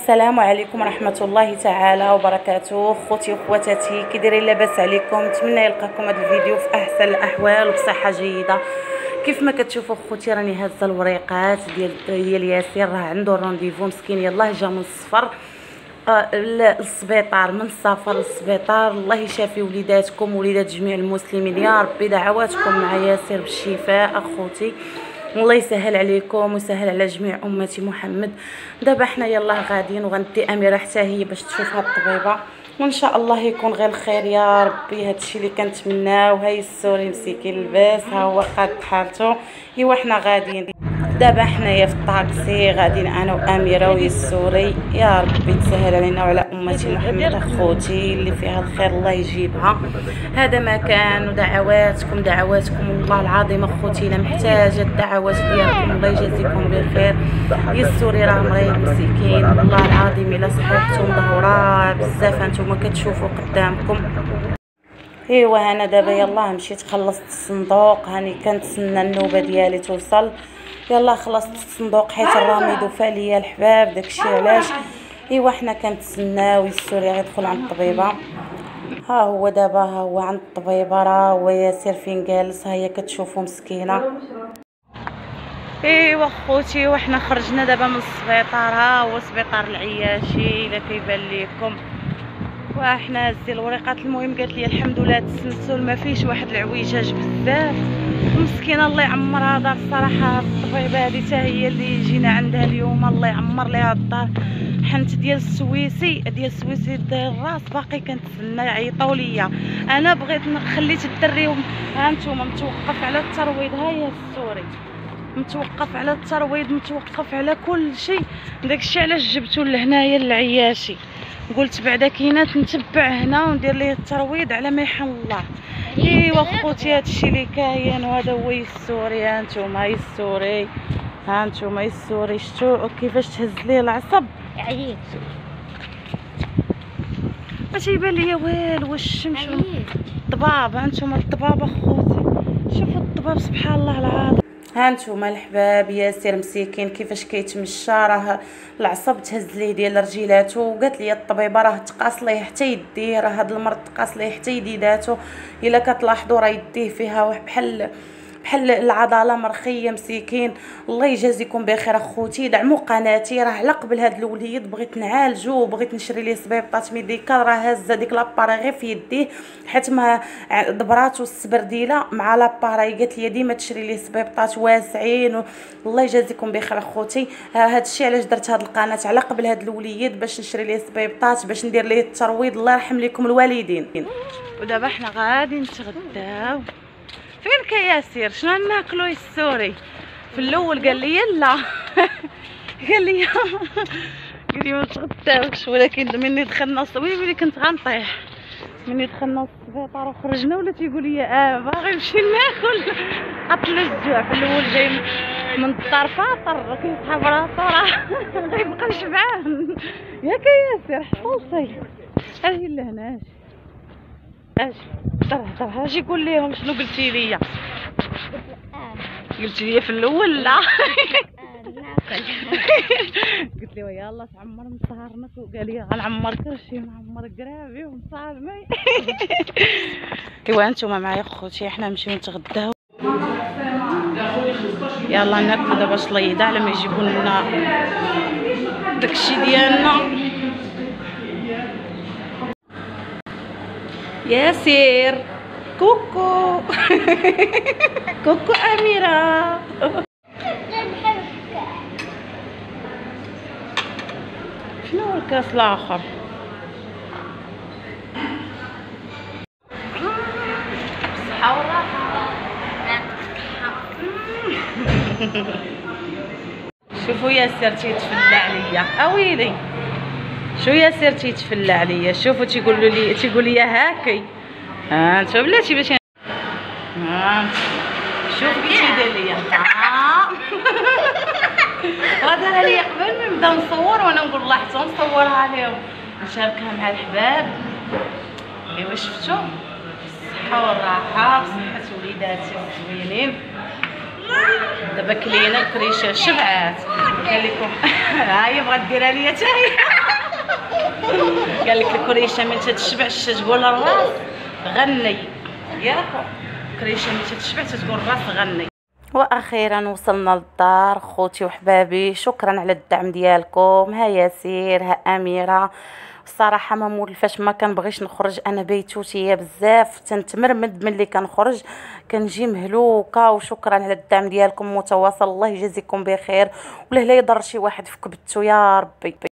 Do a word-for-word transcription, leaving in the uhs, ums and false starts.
السلام عليكم ورحمه الله تعالى وبركاته. خوتي وخواتاتي كي دايرين؟ لاباس عليكم؟ نتمنى يلقاكم هذا الفيديو في احسن الاحوال وبصحه جيده. كيف ما كتشوفوا خوتي راني هازه الوريقات ديال ديال ياسر، راه عنده رونديفو مسكين، يلاه جا من الصفر آه للسبيطار، من السفر للسبيطار. الله يشافي وليداتكم ووليدات جميع المسلمين يا ربي. دعواتكم مع ياسر بالشفاء اخوتي، والله يسهل عليكم ويسهل على جميع امتي محمد. دابا حنا يلاه غاديين وغندي اميره حتى هي باش تشوف هاد الطبيبه، وان شاء الله يكون غير الخير يا ربي. هادشي اللي كنتمناو. هاي السوري مسكين لباس، ها هو قاد حالته. ايوا حنا غاديين دابا حنايا في الطاكسي غاديين انا واميره ويسوري. يا ربي تسهل علينا وعلى امتي محمد اخوتي اللي فيها الخير الله يجيبها. هذا ما كان، ودعواتكم دعواتكم والله العظيم اخوتي انا محتاجه الدعوات ديالكم. الله يجازيكم بخير. يسوري راه مريض مسكين والله العظيم الا صحيحتو مدهوره بزاف هانتوما كتشوفوا قدامكم. ايوا انا دابا يلاه مشيت خلصت الصندوق، هاني كنتسنى النوبه ديالي توصل. يلا خلصت الصندوق حيت الراميد وفى ليا الحباب، داكشي علاش. ايوا حنا كنتسناو السوري غيدخل عند الطبيبه. ها هو دابا ها هو عند الطبيبه، راه هو ياسر فين جالس، ها هي كتشوفوا مسكينه. ايوا خوتي وحنا خرجنا دابا من السبيطار، ها هو سبيطار العياشي الا كيبان ليكم. وحنا هازين الوريقات. المهم قالت لي الحمد لله تسلسل ما فيش واحد العويجاج بزاف، مسكينه الله يعمرها دار. الصراحه الطبيبه هذه حتى هي اللي جينا عندها اليوم، الله يعمر ليها الدار. حنت ديال السويسي ديال السويسي ديال الراس باقي كنتسنى يعيطوا ليا. انا بغيت خليت الدري ها نتوما متوقف على الترويض، ها هي السوري متوقف على الترويض، متوقف على كل شيء. داكشي علاش جبتو لهنايا للعياشي، قلت بعدا كينات نتبع هنا وندير ليه الترويض على ما يحل الله. ايوا خوتي هادشي اللي كاين، وهذا هو السوري. ها نتوما السوري، ها نتوما السوري شتو كيفاش تهز ليه العصب. عييت ما تيبان ليا والو. واش الشمس الضباب، ها نتوما الضباب اخوتي، شوفوا الضباب سبحان الله العظيم. ها نتوما الحباب ياسر مسكين كيفاش كيتمشى، راه العصب تهز ليه ديال رجيلاتو. وقالت لي الطبيبه راه تقاس ليه حتى يديه، راه هذا المرض تقاس ليه حتى يديداتو. الا كتلاحظوا راه يديه فيها بحال بحال العضله مرخيه مسكين. الله يجازيكم بخير اخوتي. دعموا قناتي، راه على قبل هذا الوليد بغيت نعالجو وبغيت نشري ليه سبيبطات ميديكال، راه هازه ديك لاباري غير في يديه حيت ما دبراتو السبرديله مع لاباري. قالت لي ديما تشري ليه سبيبطات واسعين. الله يجازيكم بخير اخوتي. هذا الشيء علاش درت هذه القناه على قبل هذا الوليد، باش نشري ليه سبيبطات باش ندير ليه الترويض. الله يرحم لكم الوالدين. ودابا حنا غادي نتغداو. فين كياسير؟ شنو ناكلو السوري؟ في الاول قال لي لا قال لي قال لي ما تغداوش، ولكن مني دخلنا الصويب اللي كنت غنطيح. مني دخلنا السبيطار وخرجنا ولا تيقول لي اه باغي نمشي ناكل. قتل الجوع. في الاول جاي من الدار فاطر كيسحب راسو راه غيبقى شبعان. يا كياسير حصلتي اجي لهنا، اجي هضر هضر اجي قول ليهم شنو قلتي ليا. قلتي لي في الاول لا قلت له يلا تعمر مصهرنك، وقال لي غنعمر كرشي ونعمر كرابي ومصالمي. ايوا نتوما معايا خوتي حنا نمشيو نتغداو. يلا ناكلو دابا شليضه على ما يجيبوا لنا داكشي ديالنا. ياسر كوكو كوكو أميرة. شنو هو الكاس الآخر؟ بالصحة والراحة. شوفوا ياسر تيتفلى عليا اويلي، شو ياسر تيتفلى عليا. شوفوا تيقولوا لي تيقول لي هاكي. ها انتو بلاتي باش ها شوف كي تيدير ليا. راه دارها ليا قبل ما نبدا نصور، وانا نقول الله حتى نصورها لهم نشاركها مع الحباب. ايوا شفتوا الصحه والراحه بصحه وليداتي زوينين. دابا كلينا الكريشه شبعات. قال لكم ها هي بغات ديرها ليا حتى هي. قال لك الكريشه من تتشبعش تقول الراس غني، ياك كريشه من تتشبع تقول الراس غني. واخيرا وصلنا للدار خوتي وحبابي، شكرا على الدعم ديالكم. ها ياسير، ها اميره. الصراحه ما مولفاش، ما كنبغيش نخرج، انا بيتوتيه بزاف، تنتمرمد ملي كنخرج، كنجي مهلوكه. وشكرا على الدعم ديالكم متواصل، الله يجازيكم بخير، ولا لا يضر شي واحد في كبدتو يا ربي.